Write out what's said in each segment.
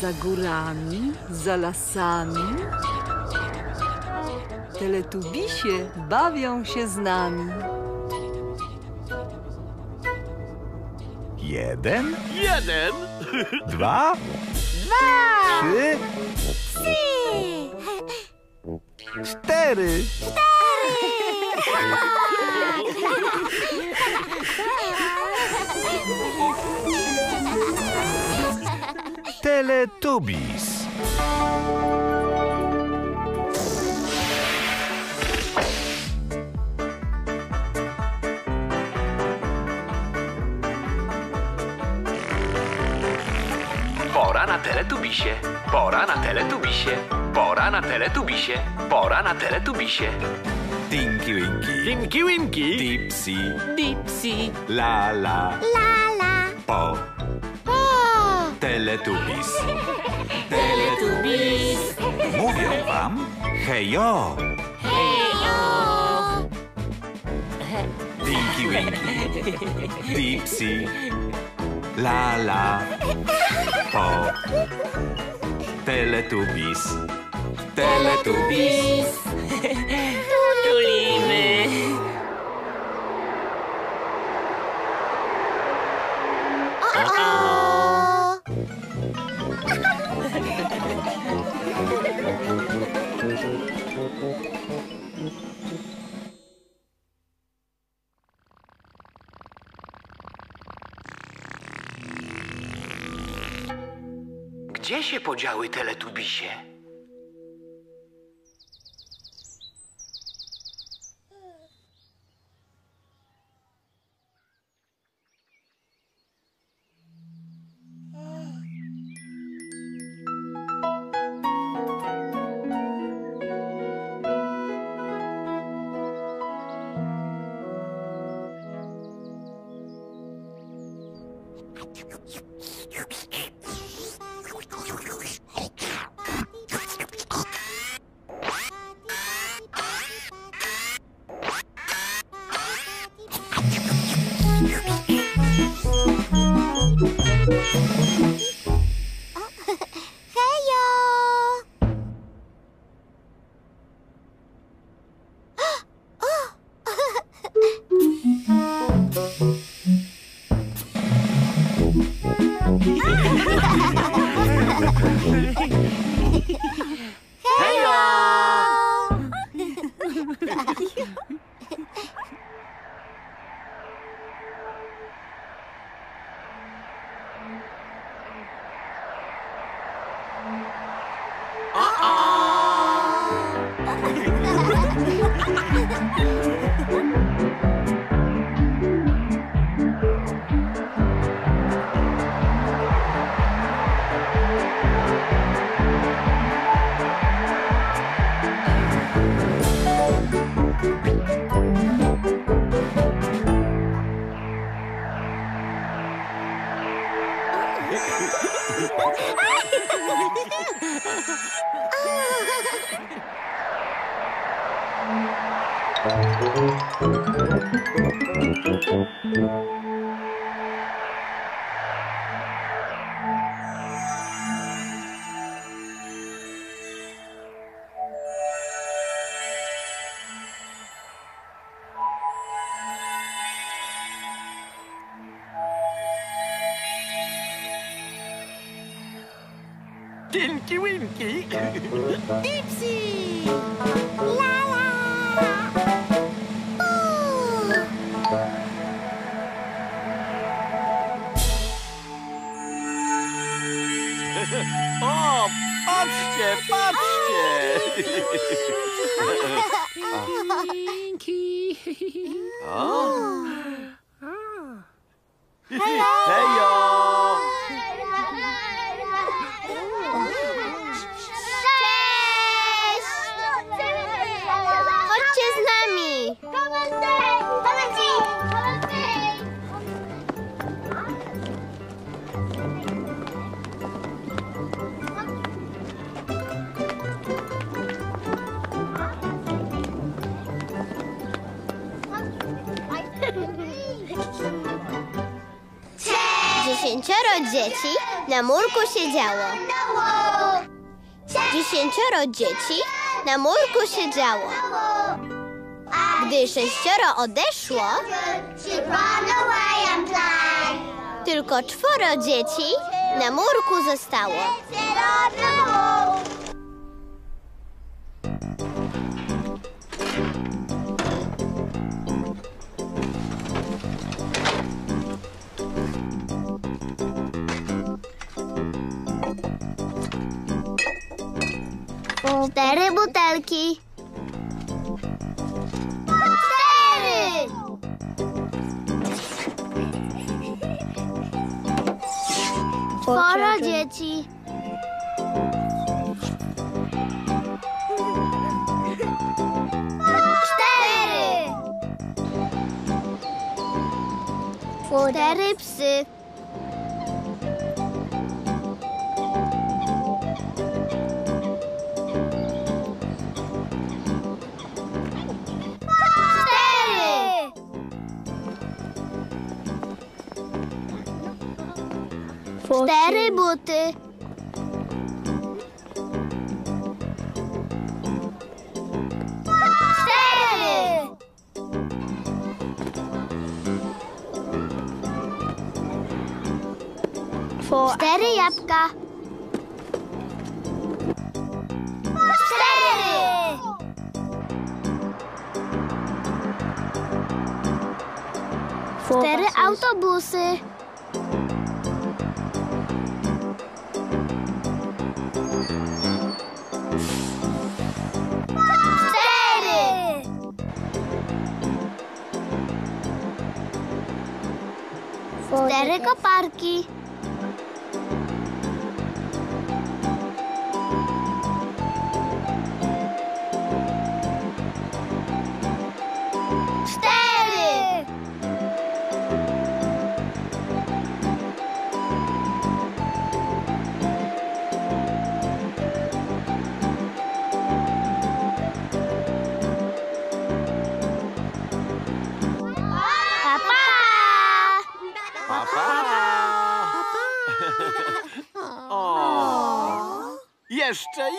Za górami, za lasami Teletubisie bawią się z nami. 1, 1, 2, 3, 4. Teletubbies. Pora na Teletubisie, pora na Teletubisie, pora na Teletubisie, pora na Teletubisie. Tinky Winky, Tinky Winky, Dipsy, Dipsy, Lala, Lala. Po. O. Teletubbies. Teletubbies, Mówią wam hejo. Tinky Winky, Dipsy, Lala, Po. Teletubbies. Teletubbies. tulimy. Gdzie się podziały Teletubisie? Tinky Winky, Dipsy. Lala. O, patrzcie, patrzcie! Pinki. O. Hejo! Cześć! Chodźcie z nami. Cześć! 10 dzieci na murku siedziało. 10 dzieci na murku siedziało. Gdy 6 odeszło, tylko 4 dzieci na murku zostało. Cztery butelki. 4! Czworo dzieci. 4 psy. 4 buty. 4 jabłka. 4 autobusy. 4 koparki. Jeszcze!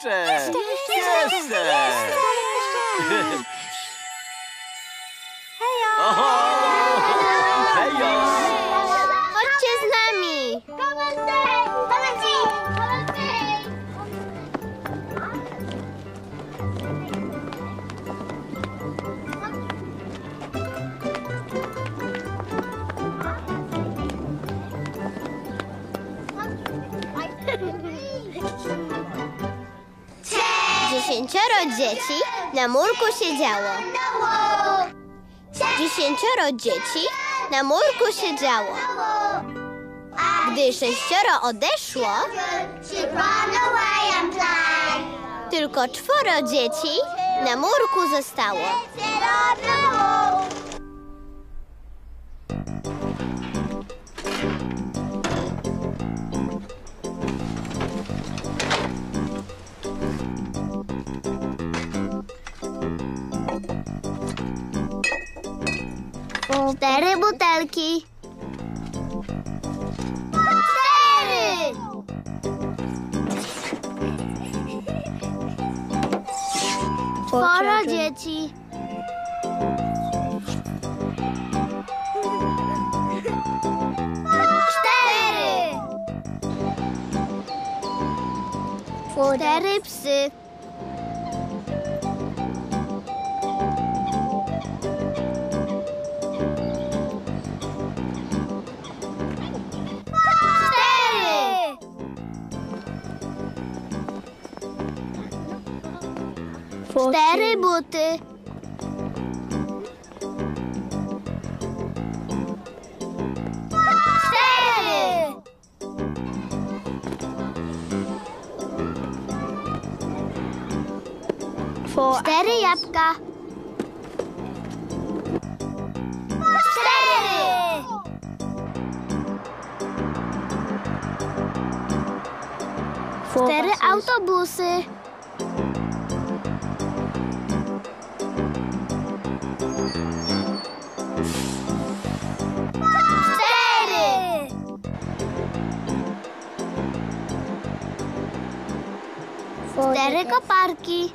Chodźcie z nami. Dziesięcioro dzieci na murku siedziało. 10 dzieci na murku siedziało. Gdy 6 odeszło, tylko 4 dzieci na murku zostało. Cztery butelki. 4! 4 dzieci. 4 psy. 4 buty. 4 jabłka. 4 autobusy. 4! 4 koparki.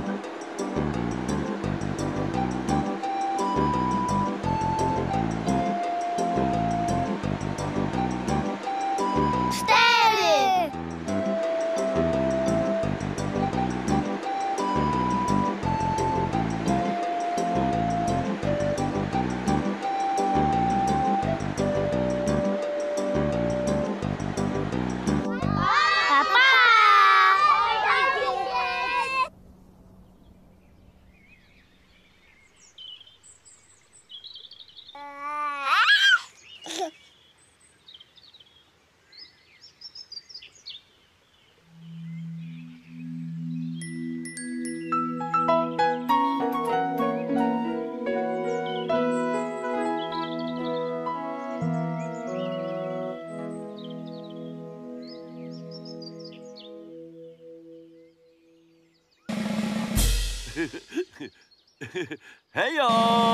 Hejo!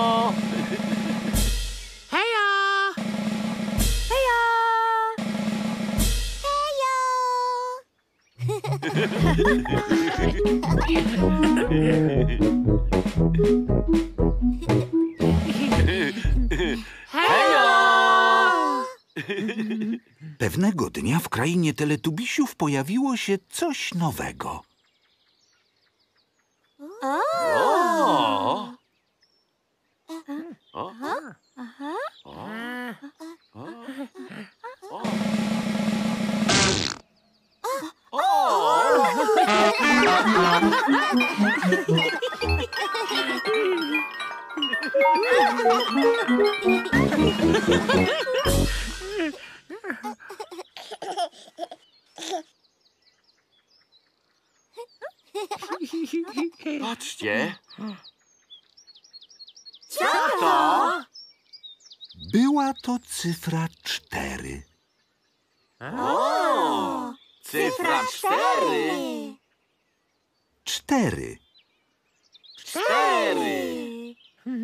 Hejo! Hejo! Hejo! Pewnego dnia w krainie Teletubisiów pojawiło się coś nowego. Patrzcie. Co to? Była to cyfra 4. O! Cyfra 4. 4. 4.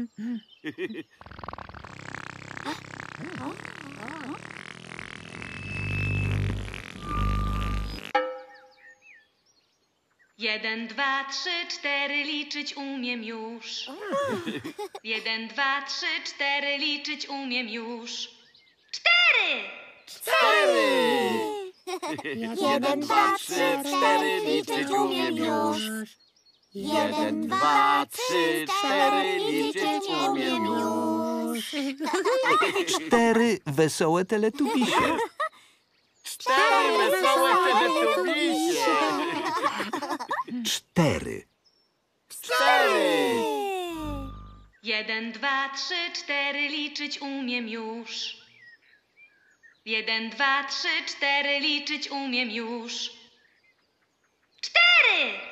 Jeden, dwa, trzy, cztery, liczyć umiem już. 1, 2, 3, 4, liczyć umiem już. 4! 1, 2, 3, 4, liczyć umiem już. 1, 2, 3, 4, liczyć umiem już. 4 wesołe teletubisie. 4 wesołe teletubisie. 4. 4. 1, 2, 3, 4, liczyć umiem już. 1, 2, 3, 4, liczyć umiem już. 4!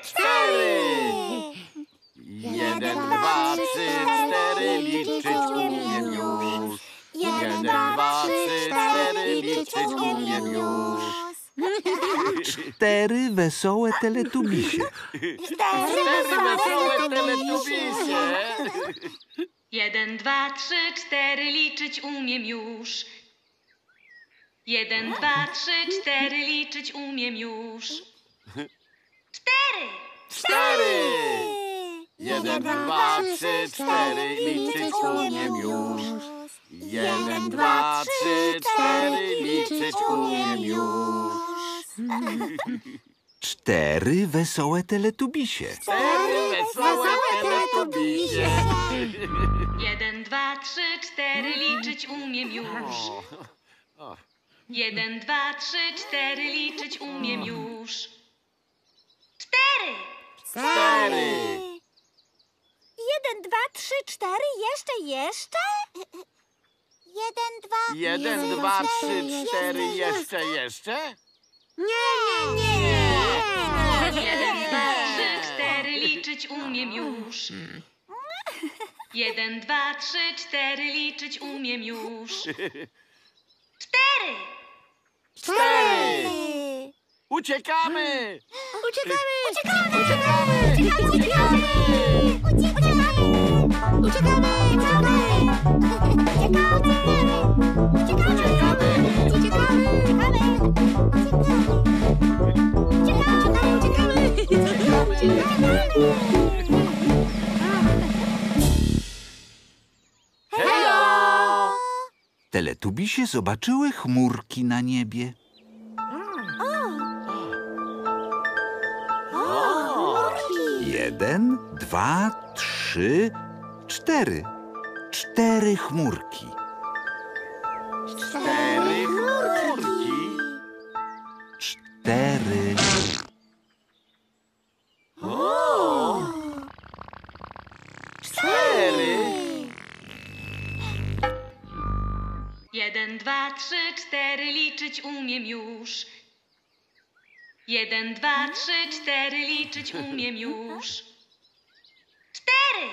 1, 2, 3, 4, liczyć umiem już. 1, 2, 3, 4, liczyć umiem już. 4 wesołe teletubisie. 4 wesołe teletubisie. 1, 2, 3, 4, liczyć umiem już. 1, 2, 3, 4, liczyć umiem już. 4! 1, 2, 3, 4, liczyć umiem już. 1, 2, 3, 4, liczyć umiem już. 4 wesołe teletubisie. 4 wesołe teletubisie. 1, 2, 3, 4, liczyć umiem już. 1, 2, 3, 4, liczyć umiem już. 4! 1, 2, 3, 4, jeszcze? 1, 2, 1, 2, 3, 4, jeszcze? 1, 2, 3, 4, liczyć umiem już. 1, 2, 3, 4, liczyć umiem już. 4! 4. Uciekamy! Uciekamy! Hejo! Teletubisie zobaczyły chmurki na niebie. Jeden, dwa, trzy, cztery. 4 chmurki. 4 chmurki. 4. O! 4. 1, 2, 3, 4, liczyć umiem już. 1, 2, 3, 4, liczyć umiem już. 4!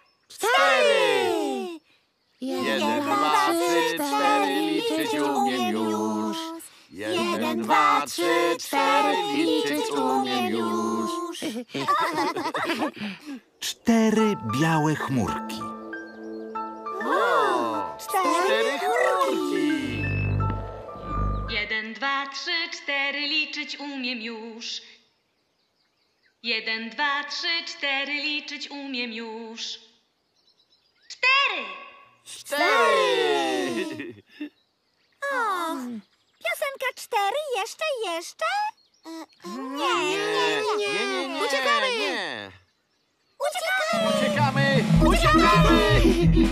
4. 1, 2, 3, 4, liczyć umiem już. 1, 2, 3, 4, liczyć umiem już. 4 białe chmurki. O! 4 chmurki. 1, 2, 3, 4, liczyć umiem już. 1, 2, 3, 4, liczyć umiem już. 4! 4. Piosenka 4, jeszcze? Nie. Uciekamy. Nie. Uciekamy! Uciekamy.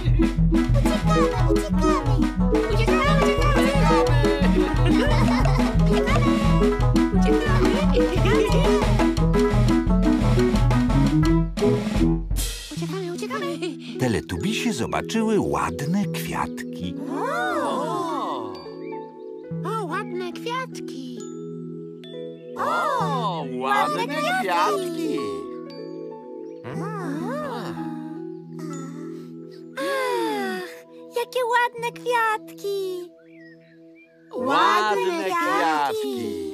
Uciekamy! Teletubisie zobaczyły ładne kwiatki. O, ładne kwiatki! O, ładne kwiatki. Ach, jakie ładne kwiatki! Ładne kwiatki.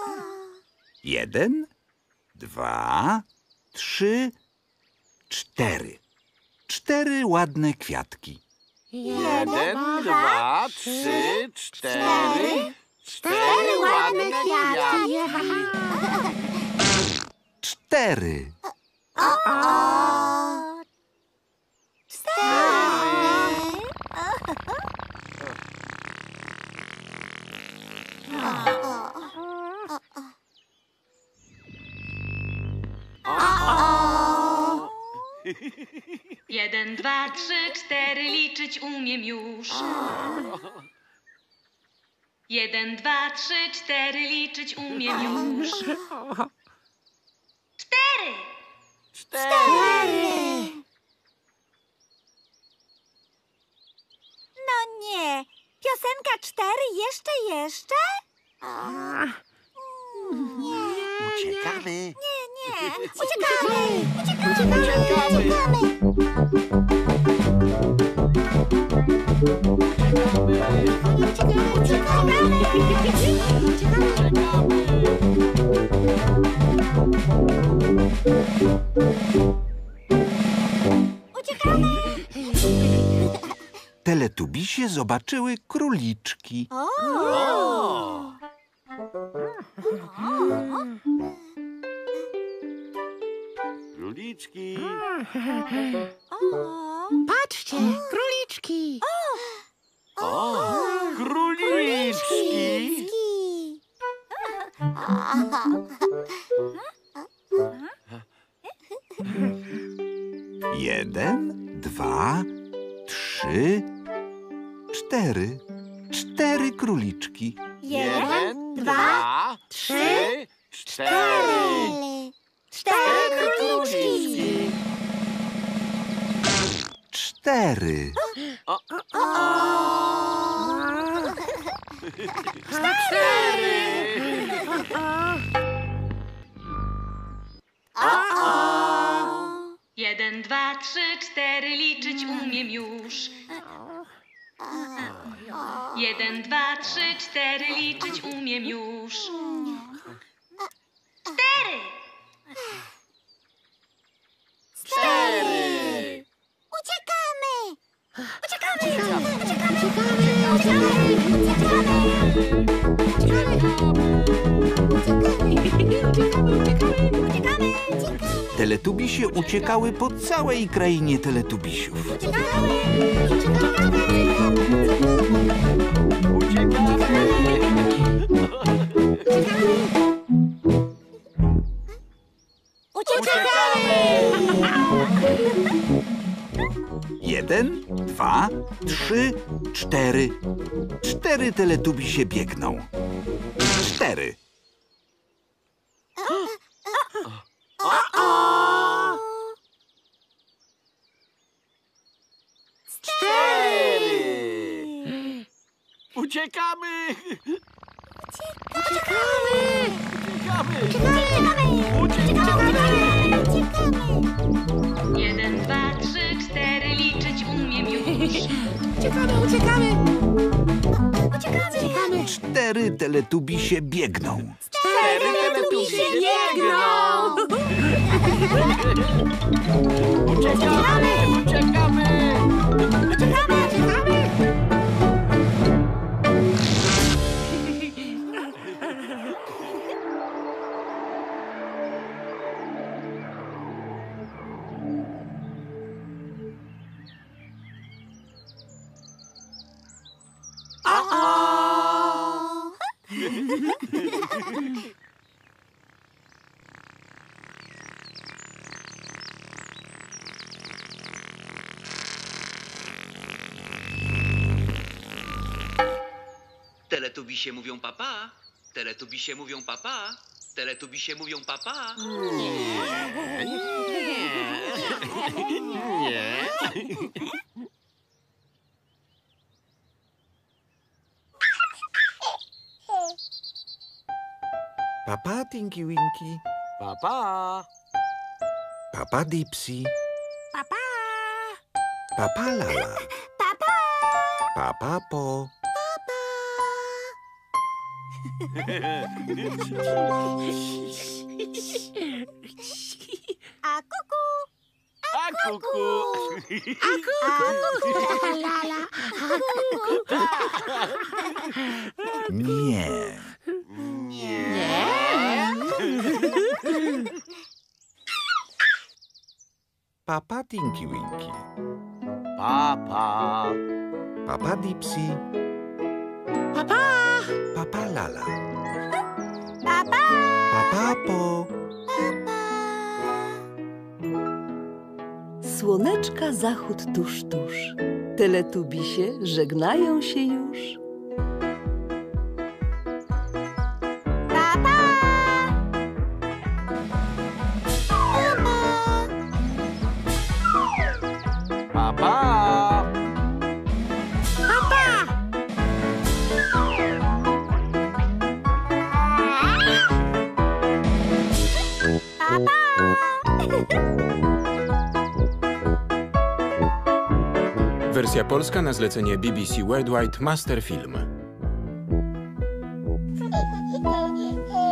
1, 2, 3, 4. 4 ładne kwiatki. 1, 2, 3, 4. 4 ładne kwiatki. 4. Jeden, 2, 3, 4, liczyć umiem już. 1, 2, 3, 4, liczyć umiem już. 4! 4. No nie! Piosenka 4, jeszcze? Uciekamy. Nie! Uciekamy! Teletubisie zobaczyły króliczki. O! Króliczki. Patrzcie, króliczki! O! Króliczki. 1, 2, 3, 4. 4 króliczki. 1, 2, 3, 4. 4 króliczki. 4. 1, 2, 3, 4, liczyć umiem już. 1, 2, 3, 4, liczyć umiem już. 4! Uciekamy! Teletubisie uciekały po całej krainie teletubisiów. Jeden, dwa, trzy, cztery. 4 teletubisie biegną. 4. Uciekamy! Jeden, dwa, trzy, cztery, liczyć umiem już. 4 teletubisie biegną. 4 teletubisie biegną! Uciekamy! Teletubisie mówią papa. Teletubisie mówią papa. Teletubisie mówią papa. Papa Tinky Winky. Papa! Papa Dipsy. Papa! Papa Lala. Papa! Papa Po. A kuku! A kuku! Nie. Papa Tinky Winky. Papa! Papa Dipsy. Papa! Papa Lala. Papa! Papa Po. Słoneczka zachód tuż, tuż. Teletubisie żegnają się już. Papa! Papa! Wersja polska na zlecenie BBC Worldwide Master Film.